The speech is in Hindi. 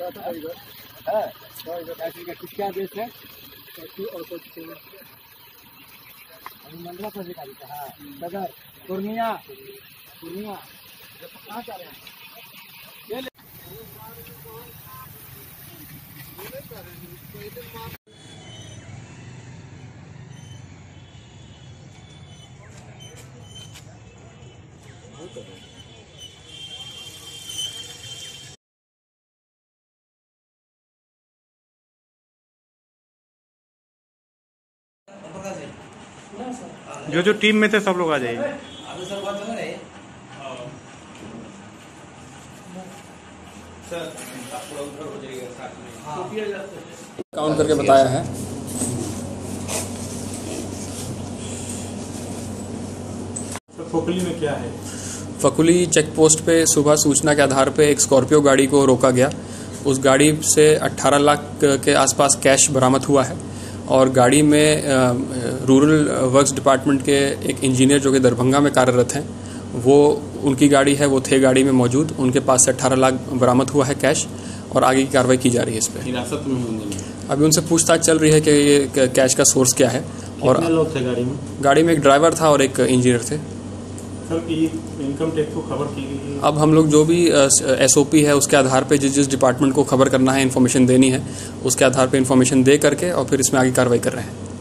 क्या देश है मंडला पदाधिकारी का? हाँ, सदर पूर्णिया। कहाँ जा रहे हैं? जो टीम में थे सब लोग आ जाइए। काउंट करके बताया है। फकुली में क्या है? फकुली चेक पोस्ट पे सुबह सूचना के आधार पे एक स्कॉर्पियो गाड़ी को रोका गया। उस गाड़ी से 18 लाख के आसपास कैश बरामद हुआ है और गाड़ी में रूरल वर्क्स डिपार्टमेंट के एक इंजीनियर जो कि दरभंगा में कार्यरत हैं, वो उनकी गाड़ी है, वो थे गाड़ी में मौजूद। उनके पास से 18 लाख बरामद हुआ है कैश और आगे की कार्रवाई की जा रही है इस पर। हिरासत में होंगे अभी उनसे पूछताछ चल रही है कि ये कैश का सोर्स क्या है। और कितने लोग थे गाड़ी में? गाड़ी में एक ड्राइवर था और एक इंजीनियर थे। सर, इनकम टैक्स को खबर की गई है? अब हम लोग जो भी SOP है उसके आधार पे जिस डिपार्टमेंट को खबर करना है, इन्फॉर्मेशन देनी है, उसके आधार पे इन्फॉर्मेशन दे करके और फिर इसमें आगे कार्रवाई कर रहे हैं।